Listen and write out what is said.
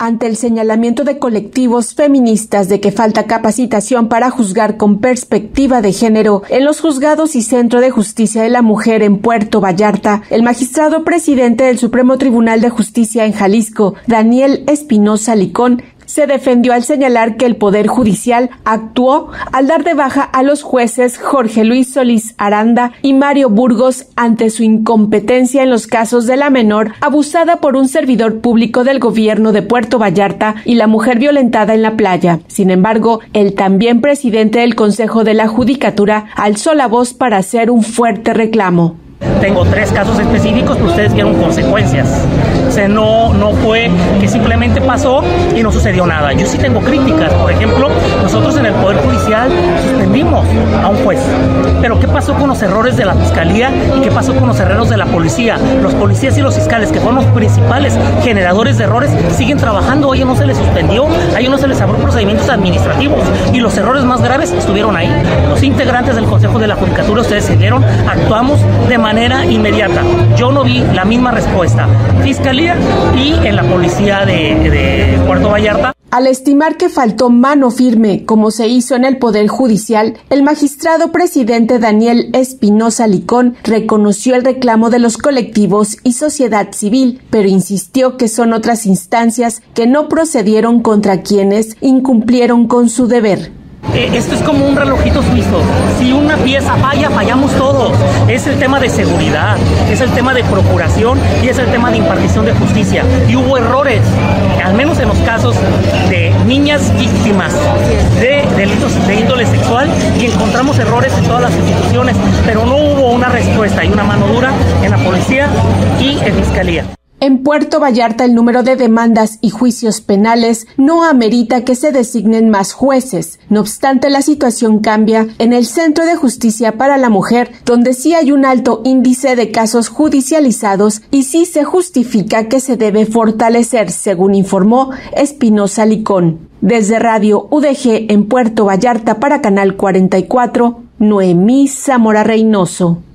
ante el señalamiento de colectivos feministas de que falta capacitación para juzgar con perspectiva de género en los juzgados y Centro de Justicia de la Mujer en Puerto Vallarta, el magistrado presidente del Supremo Tribunal de Justicia en Jalisco, Daniel Espinosa Licón, se defendió al señalar que el Poder Judicial actuó al dar de baja a los jueces Jorge Luis Solís Aranda y Mario Burgos ante su incompetencia en los casos de la menor abusada por un servidor público del gobierno de Puerto Vallarta y la mujer violentada en la playa. Sin embargo, el también presidente del Consejo de la Judicatura alzó la voz para hacer un fuerte reclamo. Tengo 3 casos específicos, pero ustedes vieron consecuencias. O sea, no fue que simplemente pasó y no sucedió nada. Yo sí tengo críticas. Por ejemplo, nosotros en el Poder Judicial suspendimos a un juez. Pero ¿qué pasó con los errores de la Fiscalía y qué pasó con los errores de la Policía? Los policías y los fiscales, que fueron los principales generadores de errores, siguen trabajando. A ellos no se les suspendió, a ellos no se les abrió procedimientos administrativos. Y los errores más graves estuvieron ahí. Los integrantes del Consejo de la Judicatura, ustedes se vieron, actuamos de manera inmediata. Yo no vi la misma respuesta. Fiscalía y en la Policía de Puerto Vallarta. Al estimar que faltó mano firme, como se hizo en el Poder Judicial, el magistrado presidente Daniel Espinosa Licón reconoció el reclamo de los colectivos y sociedad civil, pero insistió que son otras instancias que no procedieron contra quienes incumplieron con su deber. Esto es como un relojito suizo. Si una pieza falla, fallamos todos. Es el tema de seguridad, es el tema de procuración y es el tema de impartición de justicia. Y hubo errores, al menos en los casos de niñas víctimas de delitos de índole sexual, y encontramos errores en todas las instituciones, pero no hubo una respuesta y una mano dura en la policía y en fiscalía. En Puerto Vallarta, el número de demandas y juicios penales no amerita que se designen más jueces. No obstante, la situación cambia en el Centro de Justicia para la Mujer, donde sí hay un alto índice de casos judicializados y sí se justifica que se debe fortalecer, según informó Espinosa Licón. Desde Radio UDG en Puerto Vallarta para Canal 44, Noemí Zamora Reynoso.